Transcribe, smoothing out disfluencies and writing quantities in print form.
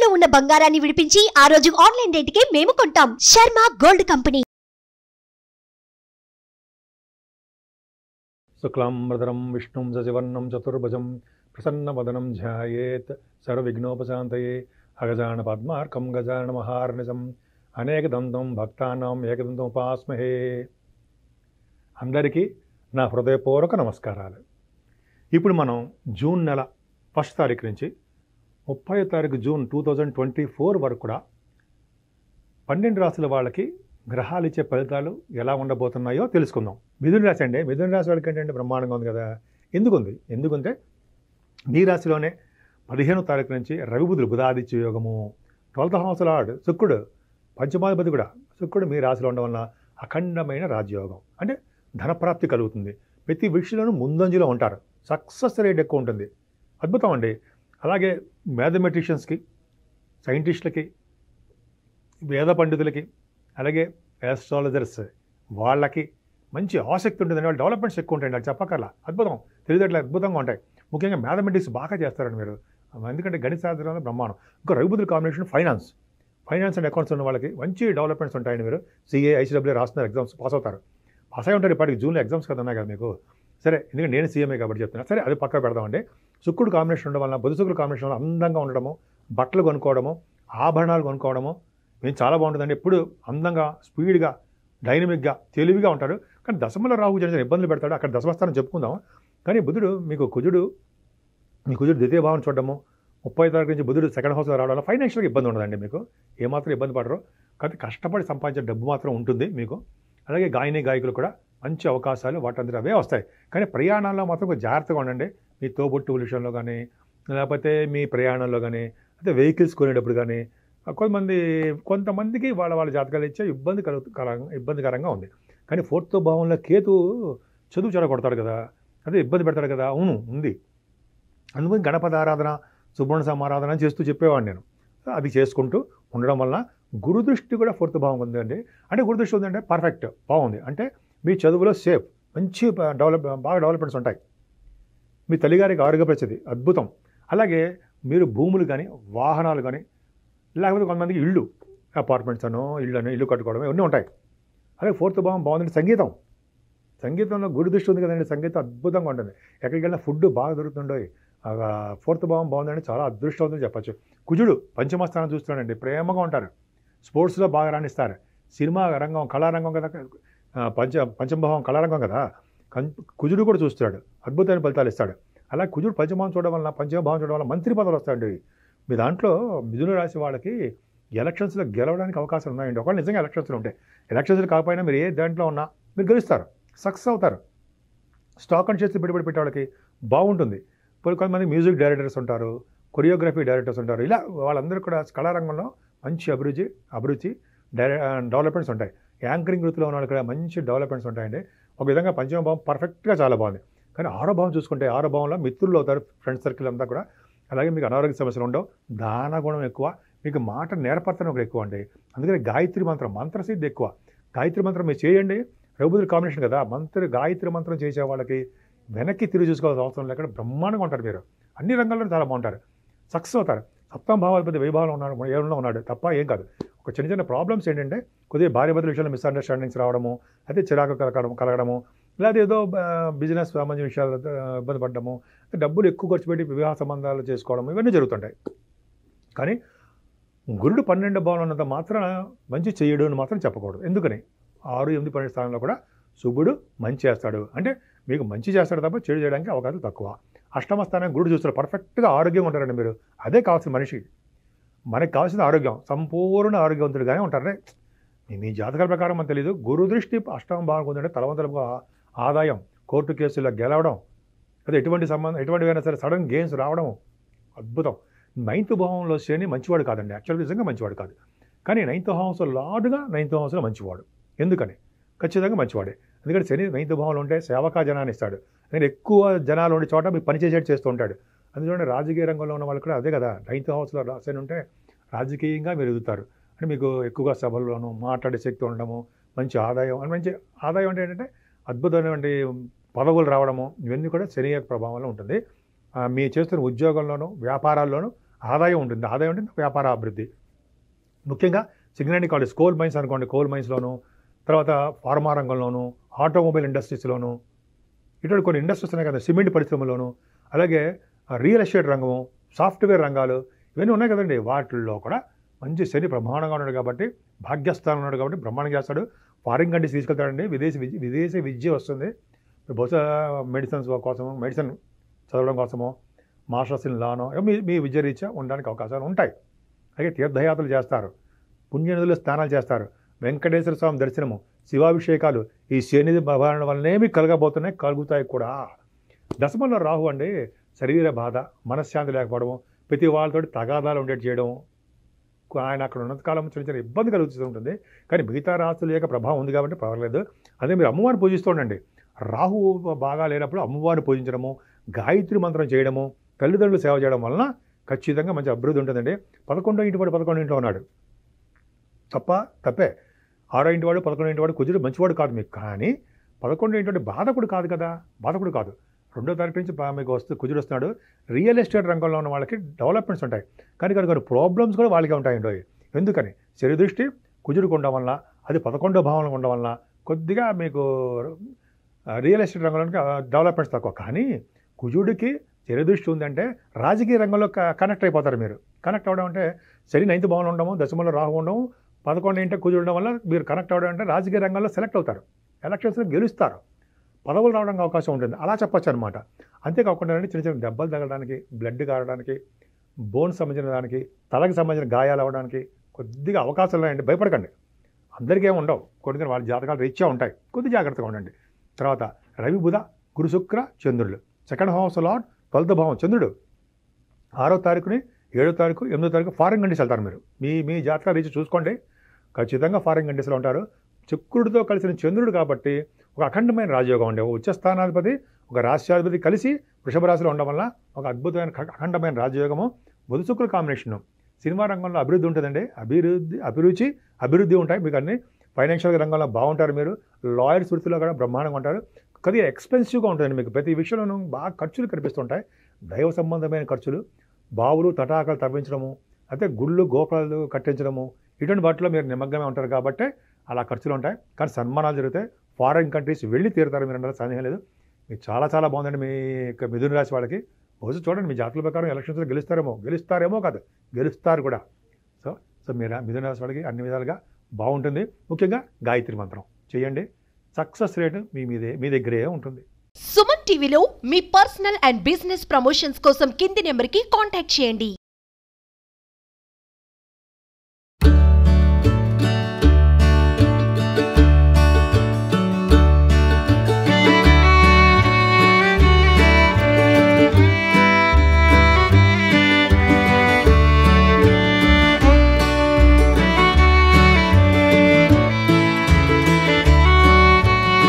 తాకట్టులో ఉన్న బంగారాన్ని విడిపించి ఆ రోజు ఆన్లైన్ రేటుకే మేము కొంటాం. Sharma gold company. శుక్లాంబరధరం విష్ణుం శశివర్ణం చతుర్భుజం ప్రసన్నవదనం ధ్యాయేత్ సర్వవిఘ్నోపశాంతయే అగజాన పద్మార్కం గజాన మహార్నిశం అనేకదంతం భక్తానాం ఏకదంతం ఉపాస్మహే. అందరికీ నా హృదయపూర్వక నమస్కారాలు. ఇప్పుడు మనం జూన్ నెల 1వ తారీఖు నుంచి 30వ తారీఖు జూన్ 2024 వరకు కూడా 12 రాశుల వాళ్ళకి గ్రహాలు ఇచ్చే ఫలితాలు ఎలా ఉండబోతున్నాయో తెలుసుకుందాం. మిథున రాశి అండి, మిథున రాశి వాళ్ళకి ఏంటంటే బ్రహ్మాండంగా ఉంది కదా. ఎందుకంటే మీ రాశిలోనే 15వ తారీఖు నుంచి రవి బుధుడు బుధాదిత్య యోగము, 12th హౌస్ లార్డ్ శుక్రుడు పంచమాధిపతి కూడా శుక్రుడు మీ రాశిలో ఉండడం వలన అఖండమైన రాజ్యయోగం, అంటే ధనప్రాప్తి కలుగుతుంది. ప్రతి విషయంలోనూ ముందంజలో ఉంటారు, సక్సెస్ రేట్ ఎక్కువ ఉంటుంది. అద్భుతం అండి. అలాగే మ్యాథమెటిషియన్స్కి, సైంటిస్టులకి, వేద పండితులకి, అలాగే ఆస్ట్రాలజర్స్ వాళ్ళకి మంచి ఆసక్తి ఉంటుందండి. వాళ్ళు డెవలప్మెంట్స్ ఎక్కువ ఉంటాయండి, అది చెప్పకల్లా. అద్భుతం, తెలివితేటలు అద్భుతంగా ఉంటాయి. ముఖ్యంగా మ్యాథమెటిక్స్ బాగా చేస్తారండి మీరు, ఎందుకంటే గణిత శాస్త్రంలో బ్రహ్మాండం. ఇంకా రవిబుధుల కాంబినేషన్ ఫైనాన్స్ అండ్ అకౌంట్స్ ఉన్న వాళ్ళకి మంచి డెవలప్మెంట్స్ ఉంటాయండి. మీరు సిఏ, ఐసీడబ్ల్యూ రాస్తున్నారు, ఎగ్జామ్స్ పాస్ అవుతారు. పాస్ అయి ఉంటారు. ఇప్పటికి జూన్లో ఎగ్జామ్స్ కదా ఉన్నాయి కదా మీకు. సరే, ఎందుకంటే నేను సీఎంఏ కాబట్టి చెప్తున్నా. సరే, అది పక్కన పెడదామండి. శుక్రుడు కాంబినేషన్ ఉండడం వల్ల, బుధ శుక్రుడు కాంబినేషన్ వల్ల అందంగా ఉండడము, బట్టలు కొనుక్కోవడము, ఆభరణాలు కొనుక్కోవడము మేము చాలా బాగుంటుందండి. ఎప్పుడు అందంగా, స్పీడ్గా, డైనమిక్గా, తెలివిగా ఉంటారు. కానీ దశమలో రాహు చిన్న ఇబ్బందులు పెడతాడు. అక్కడ దశమస్థానం చెప్పుకుందాం. కానీ బుధుడు మీ కుజుడు ద్వితీయ భావం చూడడము, 30వ తారీఖు నుంచి బుధుడు సెకండ్ హౌస్లో రావడం వల్ల ఫైనాన్షియల్గా ఇబ్బంది ఉండదండి మీకు. ఏమాత్రం ఇబ్బంది పడరు. కాబట్టి కష్టపడి సంపాదించే డబ్బు మాత్రం ఉంటుంది మీకు. అలాగే గాయకులు కూడా మంచి అవకాశాలు వాటందరూ అవే వస్తాయి. కానీ ప్రయాణాల్లో మాత్రం కొంచెం జాగ్రత్తగా ఉండండి. మీ తోబుట్టు విషయంలో కానీ, లేకపోతే మీ ప్రయాణంలో కానీ, అయితే వెహికల్స్ కొనేటప్పుడు కానీ కొంతమందికి వాళ్ళ జాతకాలు ఇచ్చే ఇబ్బందికరంగా ఉంది. కానీ 4th భావంలో కేతు చదువు చెడగొడతాడు కదా, అదే ఇబ్బంది పెడతాడు కదా. అవును, ఉంది. అందుకని గణపతి ఆరాధన, సుబ్రహ్మణ్య సమారాధన చేస్తూ చెప్పేవాడిని నేను. అది చేసుకుంటూ ఉండడం వలన గురుదృష్టి కూడా 4th భావం ఉందండి. అంటే గురుదృష్టి ఉందంటే పర్ఫెక్ట్, బాగుంది. అంటే మీ చదువులో సేఫ్, మంచి బాగా డెవలప్మెంట్స్ ఉంటాయి. మీ తల్లిగారికి ఆరోగ్య పరిస్థితి అద్భుతం. అలాగే మీరు భూములు కానీ, వాహనాలు కానీ, లేకపోతే కొంతమందికి ఇల్లు, అపార్ట్మెంట్స్ ఇల్లు కట్టుకోవడం ఇవన్నీ ఉంటాయి. అలాగే 4th భావం బాగుందంటే సంగీతంలో గురుదృష్టి ఉంది కదండి. సంగీతం అద్భుతంగా ఉంటుంది. ఎక్కడికి వెళ్ళినా ఫుడ్ బాగా దొరుకుతుండో. 4th భావం బాగుందంటే చాలా అదృష్టవంతం చెప్పచ్చు. కుజుడు పంచమస్థానం చూస్తున్నాడండి, ప్రేమగా ఉంటారు, స్పోర్ట్స్లో బాగా రాణిస్తారు. సినిమా రంగం, కళారంగం కదా, పంచమభావం కళారంగం కదా. కుజుడు కూడా చూస్తాడు, అద్భుతమైన ఫలితాలు ఇస్తాడు. అలా కుజుడు పంచమభావం చూడడం వల్ల మంత్రి పదవులు వస్తాయండి. మీ దాంట్లో మిథున రాశి వాళ్ళకి ఎలక్షన్స్లో గెలవడానికి అవకాశాలు ఉన్నాయండి. ఒకవేళ నిజంగా ఎలక్షన్స్లో ఉంటాయి. ఎలక్షన్స్లో కాకపోయినా మీరు ఏ దాంట్లో ఉన్నా మీరు గెలుస్తారు, సక్సెస్ అవుతారు. స్టాక్ అండ్ షేర్స్ పెట్టుబడి పెట్టే వాళ్ళకి బాగుంటుంది. కొంతమంది మ్యూజిక్ డైరెక్టర్స్ ఉంటారు, కొరియోగ్రఫీ డైరెక్టర్స్ ఉంటారు. ఇలా వాళ్ళందరూ కూడా కళారంగంలో మంచి అభిరుచి డెవలప్మెంట్స్ ఉంటాయి. యాంకరింగ్ వృత్తిలో ఉన్న వాళ్ళు కూడా మంచి డెవలప్మెంట్స్ ఉంటాయండి. ఒక విధంగా పంచమ భావం పర్ఫెక్ట్గా చాలా బాగుంది. కానీ 6వ భావం చూసుకుంటే 6వ భావంలో మిత్రులు అవుతారు, ఫ్రెండ్ సర్కిల్ అంతా కూడా. అలాగే మీకు అనారోగ్య సమస్యలు ఉండవు, దాన గుణం ఎక్కువ, మీకు మాట నేర్పడతాను ఒకటి ఎక్కువ అండి. అందుకని గాయత్రి మంత్రసిద్ధి ఎక్కువ. గాయత్రి మంత్రం మీరు చేయండి. రఘుబుధుల కాంబినేషన్ కదా, గాయత్రి మంత్రం చేసే వాళ్ళకి వెనక్కి తిరిగి చూసుకోవాల్సిన అవసరం లేకుండా బ్రహ్మాండంగా ఉంటారు. మీరు అన్ని రంగాల్లో చాలా బాగుంటారు, సక్సెస్ అవుతారు. 7వ భావాధిపతి వైభావంలో ఉన్నాడు తప్ప ఏం కాదు. ఒక చిన్న ప్రాబ్లమ్స్ ఏంటంటే కొద్దిగా భార్యాభర్తల విషయంలో మిస్అండర్స్టాండింగ్స్ రావడము, అయితే చిరాకు కలగడము, లేదా ఏదో బిజినెస్ సంబంధించిన విషయాలు ఇబ్బంది పడ్డము, డబ్బులు ఎక్కువ ఖర్చు పెట్టి వివాహ సంబంధాలు చేసుకోవడం, ఇవన్నీ జరుగుతుంటాయి. కానీ గురుడు 12వ భావంలో ఉన్నంత మాత్రాన మంచి చేయడు అని మాత్రం చెప్పకూడదు. ఎందుకని 6, 8, 12 స్థానంలో కూడా శుభుడు మంచి చేస్తాడు. అంటే మీకు మంచి చేస్తాడు తప్ప చెడు చేయడానికి అవకాశం తక్కువ. 8వ స్థానం గురుడు చూస్తారు, పర్ఫెక్ట్గా ఆరోగ్యంగా ఉంటారండి మీరు. అదే కావాల్సిన మనిషికి. మనకి కావాల్సిన ఆరోగ్యం, సంపూర్ణ ఆరోగ్యవంతుడిగానే ఉంటారు. మీ జాతకాల ప్రకారం మనకు తెలియదు. గురుదృష్టి 8వ భావం ఉందంటే తలవంతలుగా ఆదాయం, కోర్టు కేసుల్లో గెలవడం, అదే ఎటువంటివైనా సరే సడన్ గెయిన్స్ రావడం అద్భుతం. 9th భావంలో శని మంచివాడు కాదండి, యాక్చువల్గా నిజంగా మంచివాడు కాదు. కానీ 9th హౌస్లో లార్డ్గా 9th హౌస్లో మంచివాడు. ఎందుకని? ఖచ్చితంగా మంచివాడే. ఎందుకంటే శని 9th భావంలో ఉంటే సేవకా జనాన్ని ఇస్తాడు. నేను ఎక్కువ జనాలు ఉండే చోట మీకు పని చేసేట్టు చేస్తూ ఉంటాడు. అందుకని రాజకీయ రంగంలో ఉన్న వాళ్ళు కూడా అదే కదా, 9th హౌస్లో శని ఉంటే రాజకీయంగా మీరు ఎదుగుతారు. అంటే మీకు ఎక్కువగా సభల్లోనూ మాట్లాడే శక్తి ఉండడము, మంచి ఆదాయం అంటే ఏంటంటే అద్భుతమైనటువంటి పదవులు రావడము, ఇవన్నీ కూడా శని యొక్క ప్రభావంలో ఉంటుంది. మీ చేస్తున్న ఉద్యోగంలోనూ వ్యాపారాల్లోనూ ఆదాయం ఉంటుంది. ఆదాయం ఉంటుంది, వ్యాపార అభివృద్ధి. ముఖ్యంగా సింగరేణి కాలేజ్, కోల్ మైన్స్ అనుకోండి, కోల్ మైన్స్లోను, తర్వాత ఫార్మా రంగంలోను, ఆటోమొబైల్ ఇండస్ట్రీస్లోను, ఇటువంటి కొన్ని ఇండస్ట్రీస్ ఉన్నాయి కదా, సిమెంట్ పరిశ్రమలోను, అలాగే రియల్ ఎస్టేట్ రంగము, సాఫ్ట్వేర్ రంగాలు, ఇవన్నీ ఉన్నాయి కదండి. వాటిల్లో కూడా మంచి శని బ్రహ్మాండంగా ఉన్నాడు కాబట్టి, భాగ్యస్థానం ఉన్నాడు కాబట్టి బ్రహ్మాండంగా చేస్తాడు. ఫారిన్ కంట్రీస్ తీసుకెళ్తాడండి. విదేశీ విద్య వస్తుంది. బహుశా మెడిసిన్స్ కోసము, మెడిసిన్ చదవడం కోసమో, మాస్టర్స్ ఇన్ లానో మీ విద్య రీత్యా ఉండడానికి అవకాశాలు ఉంటాయి. అలాగే తీర్థయాత్రలు చేస్తారు, పుణ్యనదులు స్నానాలు చేస్తారు, వెంకటేశ్వర స్వామి దర్శనము, శివాభిషేకాలు, ఈ శని భగవానుల వల్లనేమి కలుగుతాయి కూడా. దశమంలో రాహు అండి శరీర బాధ, మనశ్శాంతి లేకపోవడము, ప్రతి వాళ్ళతోటి తగాదాలు ఉండేటి చేయడం, ఆయన అక్కడ ఉన్నంతకాలం చిన్న చిన్న ఇబ్బంది కలుగుతూ ఉంటుంది. కానీ మిగతా రాశుల యొక్క ప్రభావం ఉంది కాబట్టి పర్వాలేదు. అదే మీరు అమ్మవారిని పూజిస్తూ ఉండండి. రాహు బాగా లేనప్పుడు అమ్మవారిని పూజించడము, గాయత్రి మంత్రం చేయడము, తల్లిదండ్రులు సేవ చేయడం వలన ఖచ్చితంగా మంచి అభివృద్ధి ఉంటుందండి. 11వ ఇంటి వాడు 11వ ఇంట్లో ఉన్నాడు, తప్పే. 6వ ఇంటి వాడు 11వ ఇంటి వాడు కుజుడు మంచివాడు కాదు మీకు. కానీ 11వ ఇంటి వాడు బాధకుడు కాదు కదా, బాధకుడు కాదు. 2వ తారీఖు నుంచి మీకు కుజుడు వస్తున్నాడు. రియల్ ఎస్టేట్ రంగంలో ఉన్న వాళ్ళకి డెవలప్మెంట్స్ ఉంటాయి, కానీ కొన్ని ప్రాబ్లమ్స్ కూడా వాళ్ళకే ఉంటాయండి. ఎందుకని? శని దృష్టి కుజుడికి ఉండడం వల్ల, అది 11వ భావంలో ఉండడం వల్ల కొద్దిగా మీకు రియల్ ఎస్టేట్ రంగంలో డెవలప్మెంట్స్ తక్కువ. కానీ కుజుడికి శని దృష్టి ఉందంటే రాజకీయ రంగంలో కనెక్ట్ అయిపోతారు మీరు. కనెక్ట్ అవ్వడం అంటే శని 9వ భావంలో ఉండము, దశమంలో రాహు ఉండడం, 11 ఇంట కుజుడు ఉండడం వల్ల మీరు కనెక్ట్ అవ్వడం అంటే రాజకీయ రంగంలో సెలెక్ట్ అవుతారు, ఎలక్షన్స్లో గెలుస్తారు, పదవులు రావడానికి అవకాశం ఉంటుంది. అలా చెప్పచ్చు అనమాట. అంతేకాకుండా చిన్న చిన్న దెబ్బలు తగలడానికి, బ్లడ్ కారడానికి, బోన్స్ సంబంధించిన దానికి, తలకి సంబంధించిన గాయాలు అవ్వడానికి కొద్దిగా అవకాశాలు ఉన్నాయండి. భయపడకండి, అందరికీ ఏమి ఉండవు, కొన్ని వాళ్ళ జాతకాలు రీత్యా ఉంటాయి. కొద్ది జాగ్రత్తగా ఉండండి. తర్వాత రవి, బుధ, గురు, శుక్ర, చంద్రుడు. సెకండ్ హౌస్ లార్డ్ 12వ భావం చంద్రుడు. 6వ తారీఖుని, 7వ తారీఖు, 8వ తారీఖు ఫారిన్ కంట్రీస్ వెళ్తారు మీరు. మీ జాతక రీతి చూసుకోండి, ఖచ్చితంగా ఫారిన్ కంట్రీస్లో ఉంటారు. శుక్రుడితో కలిసిన చంద్రుడు కాబట్టి ఒక అఖండమైన రాజయోగం ఉండే, ఉచ్చస్థానాధిపతి, ఒక రాష్ట్రాధిపతి కలిసి వృషభ రాశిలో ఉండడం వల్ల ఒక అద్భుతమైన అఖండమైన రాజయోగము. బుధ శుక్రుల కాంబినేషను. సినిమా రంగంలో అభివృద్ధి ఉంటుందండి, అభివృద్ధి ఉంటాయి. మీకు అన్ని ఫైనాన్షియల్ రంగంలో బాగుంటారు మీరు. లాయర్స్ వృత్తిలో కూడా బ్రహ్మాండంగా ఉంటారు. కొద్దిగా ఎక్స్పెన్సివ్గా ఉంటుందండి మీకు, ప్రతి విషయంలోనూ బాగా ఖర్చులు కనిపిస్తుంటాయి. దైవ సంబంధమైన ఖర్చులు, బావులు తటాకాలు తవ్వించడము, అయితే గుళ్ళు గోపురాలు కట్టించడము, ఇటువంటి వాటిలో మీరు నిమగ్నమే ఉంటారు కాబట్టి అలా ఖర్చులు ఉంటాయి. కానీ సన్మానాలు జరుగుతాయి. ఫారిన్ కంట్రీస్ వెళ్ళి తీరుతారు మీరు, అంటే సందేహం లేదు. మీకు చాలా చాలా బాగుందండి మీ మిథున రాశి వాళ్ళకి. బహుశా చూడండి మీ జాతకుల ప్రకారం ఎలక్షన్స్లో గెలుస్తారేమో కాదు, గెలుస్తారు కూడా. సో మీరు మిథున రాశి వాళ్ళకి అన్ని విధాలుగా బాగుంటుంది. ముఖ్యంగా గాయత్రి మంత్రం చేయండి, సక్సెస్ రేటు మీ దగ్గరే ఉంటుంది. సుమన్ టీవీలో మీ పర్సనల్ అండ్ బిజినెస్ ప్రమోషన్స్ కోసం కింది నెంబర్కి కాంటాక్ట్ చేయండి.